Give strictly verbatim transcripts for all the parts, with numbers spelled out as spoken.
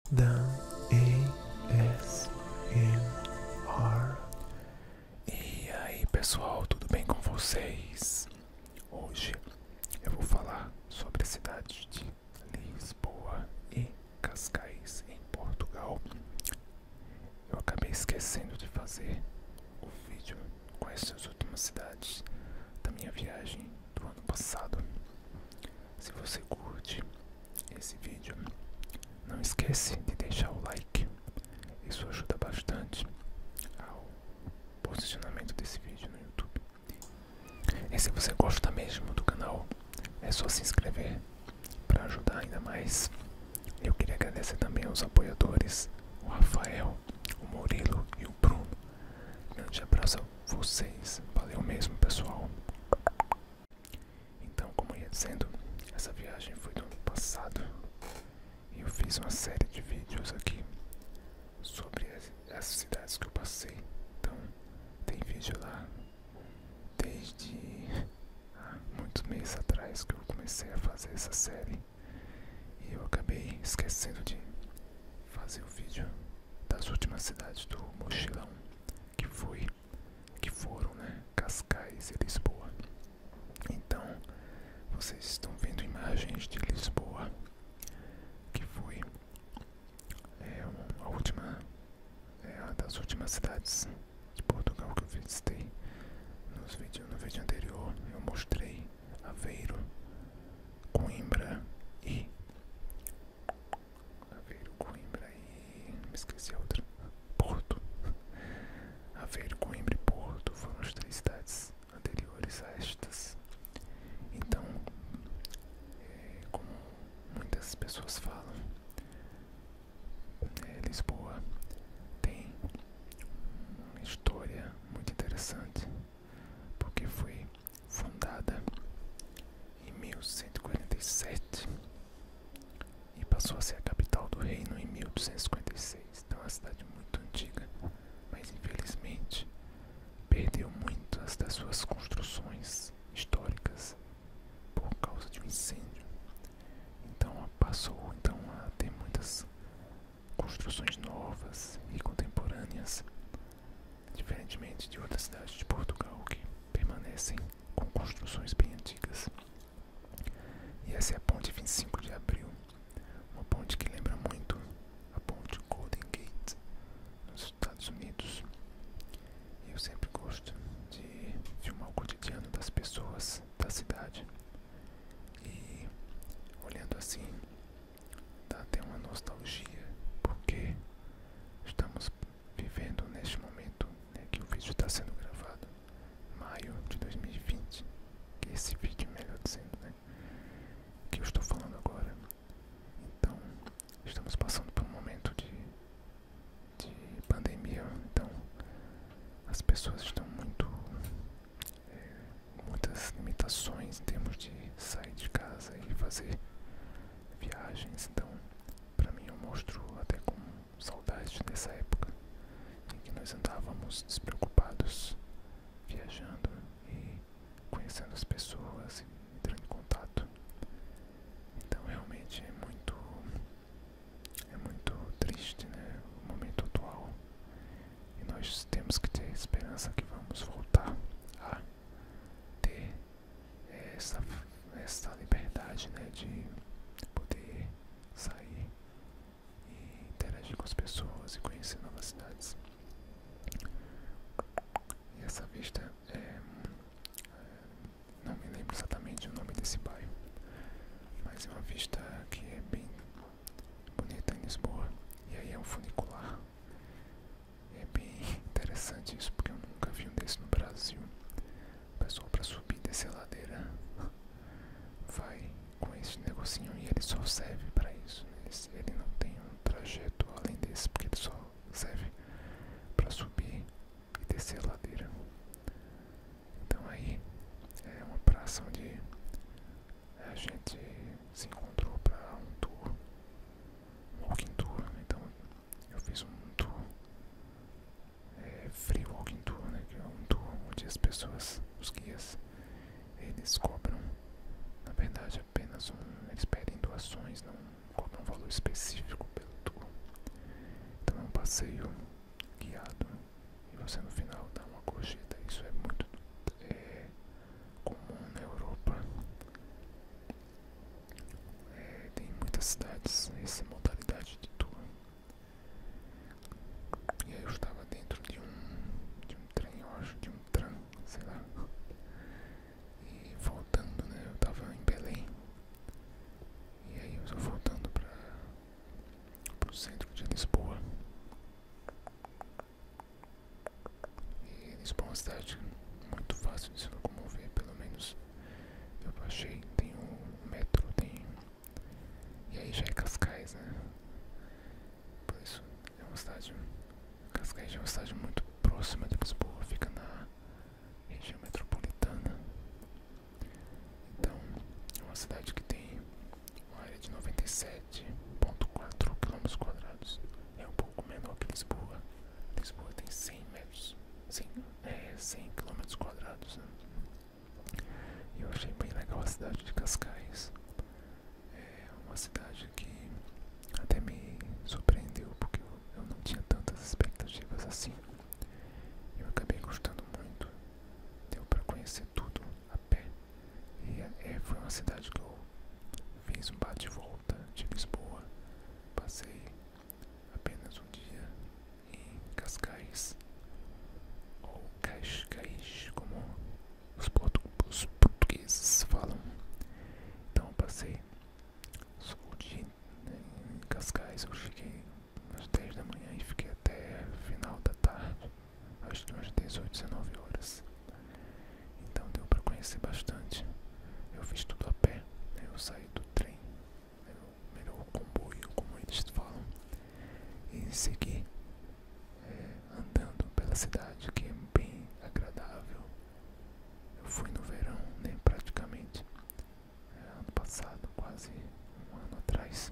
da A S M R. E aí pessoal, tudo bem com vocês? Hoje eu vou falar sobre as cidades de Lisboa e Cascais, em Portugal. Eu acabei esquecendo de fazer o vídeo com essas últimas cidades da minha viagem do ano passado. Se você curte esse vídeo, não esquece de deixar o like, isso ajuda bastante ao posicionamento desse vídeo no YouTube. E se você gosta mesmo do canal, é só se inscrever para ajudar ainda mais. Eu queria agradecer também aos apoiadores, o Rafael, o Murilo e o Bruno. Grande abraço a vocês, valeu mesmo pessoal. Então, como eu ia dizendo, essa viagem foi do ano passado e eu fiz uma série de vídeos aqui sobre as, as cidades que eu passei. Então tem vídeo lá desde há muitos meses atrás que eu comecei a fazer essa série e eu acabei esquecendo de fazer o vídeo das últimas cidades do mochilão, que foi que foram, né, Cascais e Lisboa. Então vocês estão vendo imagens de Lisboa, que foi é, uma, a última, é, uma das últimas cidades de Portugal que eu visitei. Nos vídeo, no vídeo anterior eu mostrei Aveiro, Coimbra e Aveiro, Coimbra e me esqueci a outra, Porto. Aveiro, Coimbra e Porto foram as três cidades anteriores a estas. Então, é, como muitas pessoas falam, é, Lisboa tem uma história muito interessante, porque foi fundada em mil cento e quarenta e sete e passou a ser a capital do reino em mil duzentos e cinquenta e seis. Então é uma cidade muito antiga, mas infelizmente perdeu muitas das suas construções históricas por causa de um incêndio. Então passou então a ter muitas construções novas e contemporâneas, diferentemente de outras cidades de Portugal que permanecem com construções bem antigas. E essa é a ponte vinte e cinco de abril, uma ponte que lembra muito a ponte Golden Gate nos Estados Unidos. E eu sempre gosto de filmar o cotidiano das pessoas da cidade, e olhando assim dá até uma nostalgia, porque estamos vivendo neste momento, né, que o vídeo está sendo gravado maio de dois mil e vinte, que esse vídeo, melhor dizendo, né, que eu estou falando agora. Então estamos passando por um momento de, de pandemia. Então as pessoas estão muito é, muitas limitações em termos de sair de casa e fazer viagens. Então pra mim eu mostro até com saudade dessa época em que nós andávamos despreocupados, viajando e conhecendo as pessoas e entrando em contato. Então realmente é muito é muito triste, né, o momento atual, e nós temos que ter esperança que vamos voltar a ter essa, essa liberdade, né, de poder sair e interagir com as pessoas e conhecer novas cidades. E essa vista é, é, não me lembro exatamente o nome desse bairro, mas é uma vista que é bem bonita em Lisboa. E aí é um funicular. É bem interessante isso, porque eu nunca vi um desse no Brasil. O pessoal, para subir e descer a ladeira, vai com esse negocinho e ele só serve para isso. Ele, ele não tem um trajeto além desse, porque ele só serve para subir e descer a ladeira. Então aí é uma praça onde a gente se encontrou para um tour, um walking tour. Então eu fiz um tour, é, free walking tour, né, que é um tour onde as pessoas, os guias, eles cobram, na verdade, apenas um, eles pedem doações, não cobram um valor específico passeio guiado e você no final dá uma gorjeta. Isso é muito é, comum na Europa. É, tem muitas cidades essa modalidade de tour. E aí eu estava dentro de um, de um trem, eu acho, de um tram, sei lá. E voltando, né? Eu estava em Belém. E aí eu estou voltando para o centro de Lisboa. E Lisboa é uma cidade muito fácil de se locomover, pelo menos eu achei. Tem um metro, tem. E aí já é Cascais, né? Por isso é uma cidade. Cascais é uma cidade muito próxima de Lisboa, fica na região metropolitana. Então é uma cidade que tem uma área de noventa e sete vírgula quatro quilômetros quadrados. É um pouco menor que Lisboa. Lisboa tem cem metros, cem, é, cem quilômetros quadrados, né? E eu achei bem legal a cidade de Cascais. É uma cidade que até me surpreendeu, porque eu, eu não tinha tantas expectativas assim. Eu acabei gostando muito. Deu para conhecer tudo a pé. E é, foi uma cidade que eu fiz um bate e volta de Lisboa. Passei apenas um dia em Cascais, ou Cascais, como os, portu os portugueses falam. Então eu passei só o dia em Cascais. Eu cheguei às dez da manhã e fiquei até final da tarde, acho que umas dezoito, dezenove horas. Então deu para conhecer bastante. Eu fiz tudo a pé, né? Eu saí do trem, melhor o comboio, como eles falam, e segui é, andando pela cidade, que é bem agradável. Eu fui no verão, né, praticamente, é, ano passado, quase um ano atrás.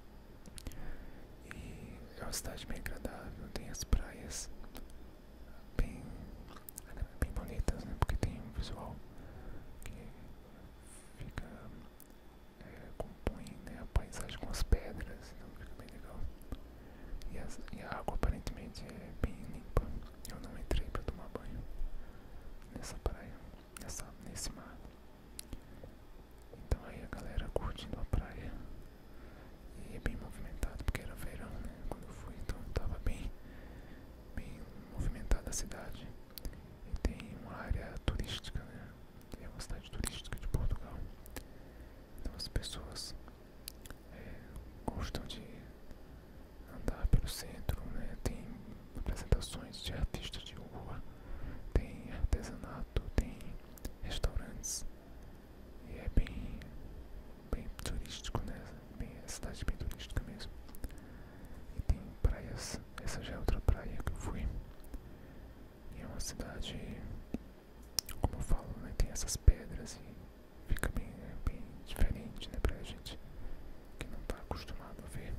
E é uma cidade bem agradável, tem as praias bem, bem bonitas, né, porque tem um visual que fica, é, compõe, né, a paisagem com as pedras, então fica bem legal. E, as, e a água aparentemente é bem limpa. Eu não entrei para tomar banho nessa praia, nessa, nesse mar. Então aí a galera curtindo a praia. E é bem movimentado, porque era verão, né, quando eu fui. Então tava bem, bem movimentada a cidade. E tem uma área turística, né? É uma cidade turística de Portugal. Então as pessoas é, gostam de andar pelo centro, né? Tem apresentações de artistas de rua, tem artesanato, tem restaurantes. E é bem, bem turístico, né? Bem, é cidade bem turística mesmo. E tem praias, essa já é outra praia que eu fui. E é uma cidade, como eu falo, né? Tem essas pedras e fica bem, é, bem diferente, né? Pra gente que não tá acostumado a ver.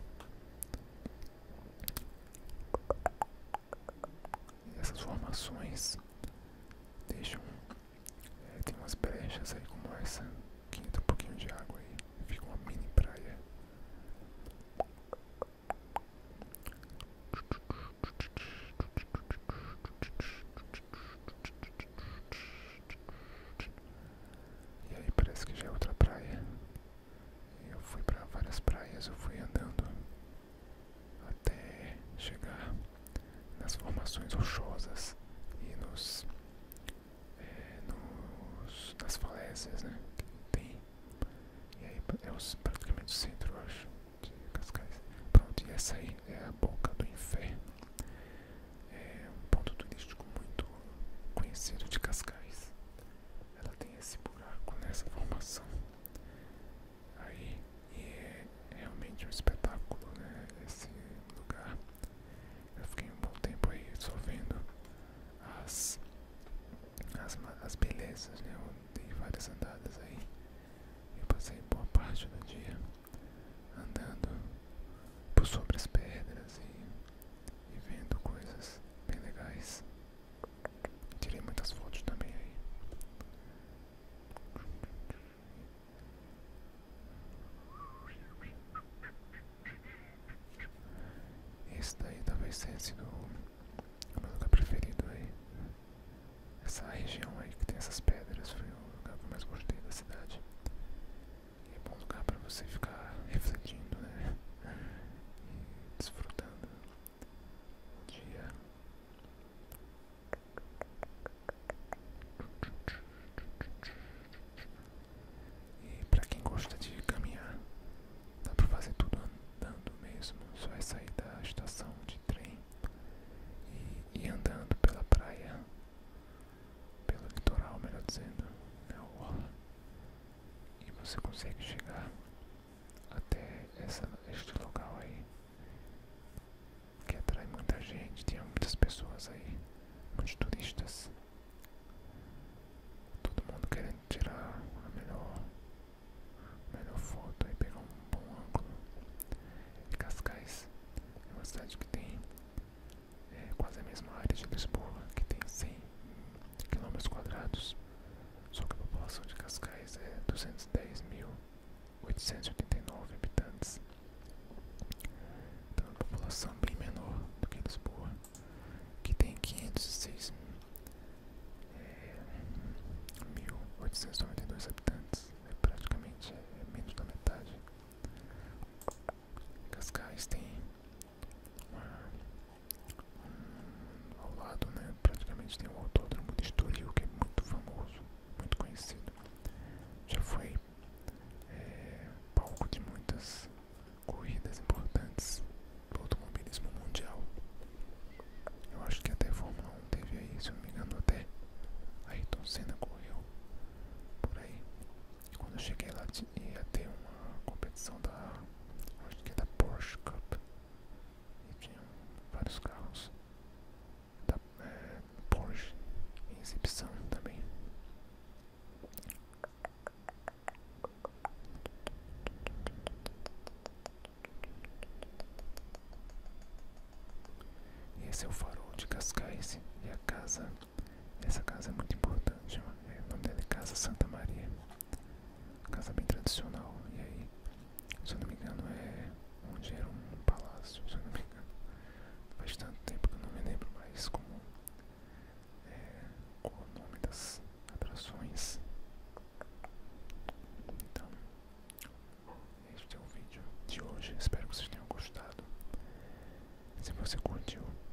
E essas formações deixam, é, tem umas brechas aí como essa, que entra um pouquinho de água aí, fica uma mini praia. E aí parece que já é outra praia. Eu fui para várias praias, eu fui andando até chegar nas formações rochosas e nos, é, nos nas falésias, né, que tem. E aí é os, praticamente o centro, eu acho, de Cascais. Pronto, e essa aí é a Boca do Inferno. É um ponto turístico muito conhecido de Cascais. Ela tem esse buraco nessa formação. Aí, e é realmente um espetáculo, né, esse lugar. Eu fiquei um bom tempo aí só vendo license do meu lugar preferido aí. Essa região aí que tem essas pedras foi o lugar que eu mais gostei da cidade. E é bom lugar pra você ficar refletindo, né? E desfrutando o dia. E pra quem gosta de caminhar, dá pra fazer tudo andando mesmo. Só é sair da estação de trem e ir andando pela praia, pelo litoral, melhor dizendo, né, a orla. E você consegue chegar até essa, este local aí, que atrai muita gente, tem muitas pessoas aí, muitos turistas. Todo mundo querendo tirar a melhor, a melhor foto e pegar um bom ângulo. E Cascais é uma cidade que tem é, quase a mesma área de Lisboa, que tem cem quilômetros quadrados, só que a população de Cascais é duzentos e dez mil oitocentos e oitenta e nove habitantes. Então é uma população bem menor do que Lisboa, que tem quinhentos e seis mil oitocentos e noventa e dois habitantes. É praticamente é menos da metade. Cascais tem uma, um, ao lado, né, praticamente tem um autódromo de Estoril, que é muito famoso, muito conhecido. Já foi é, palco de muitas corridas importantes do automobilismo mundial. Eu acho que até Fórmula um teve aí, se eu não me engano, até Ayrton Senna correu por aí. E quando eu cheguei lá ia ter uma competição da, acho que é da Porsche Cup, e tinha vários carros da é, Porsche em exibição também. E esse é o farol de Cascais e a casa, essa casa é muito importante, é, o nome dela é Casa Santa Maria, casa bem tradicional. E aí, se eu não me engano, é onde era um palácio, se eu não me engano. Faz tanto tempo que eu não me lembro mais como é, qual o nome das atrações. Então, este é o vídeo de hoje. Espero que vocês tenham gostado. Se você curtiu,